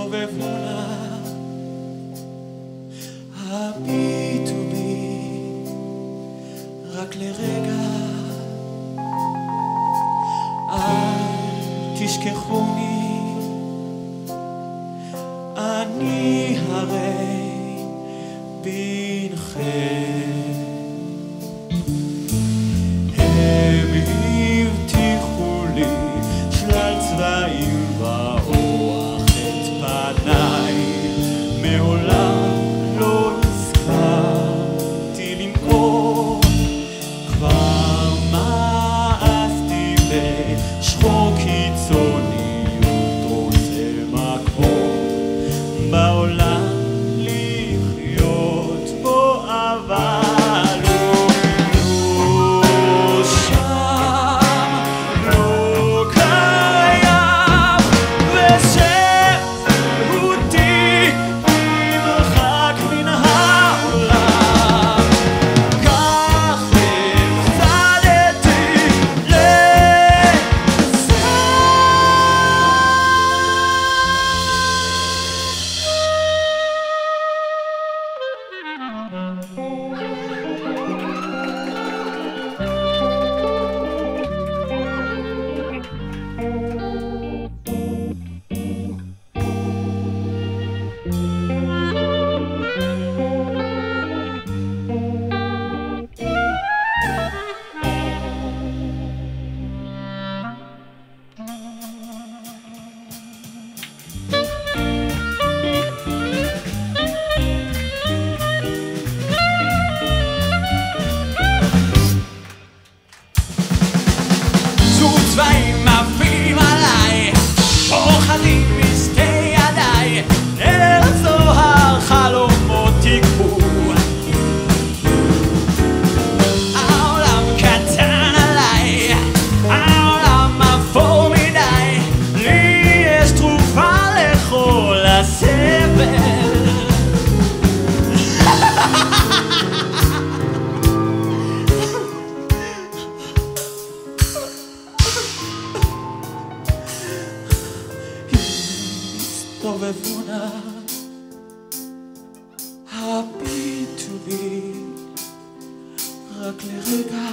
סובבונה הביטו בי רק לרגע אל תשכחוני אני הרי בנכם הם הבטיחו לי שלל צבעים ואורח את פניי מעולם לא הזכרתי למכור כבר מאסתי בשחור קיצוניות רוצה מקום בעולם לחיות בו אבל לא שם לא קיים ושזהותי ממרחק מן העולם כך הפסדתי צבעים עפים עליי אוחזים בשתי ידיי אל הזוהר חלומות תקבו העולם קטן עליי העולם אפור מדי לי יש תרופה לכל הסבל סובבונה הביטו בי רק לרגע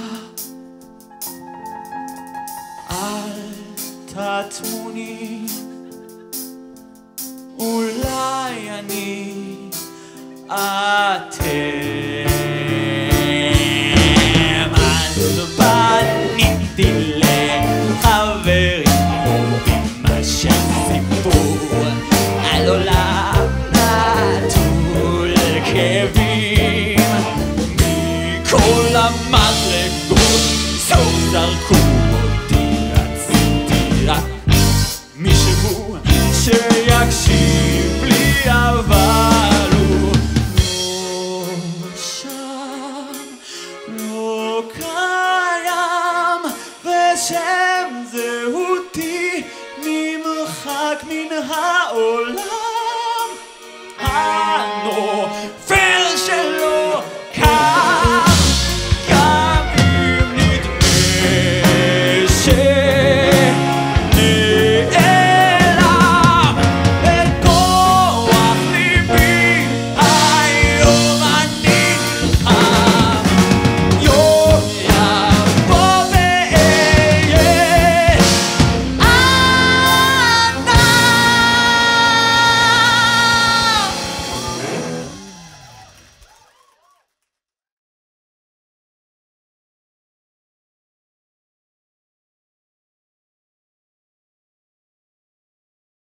אל תעצמוני אולי אני אתם אז פניתי לחברים קרובים מה שסיפור על עולם נטול כאבים מכל המדרגות סוף זרקו אותי רציתי רק מישהו שיקשיב לי אבל הוא לא שם לא קיים ושם זהותי ממרחק מן העולם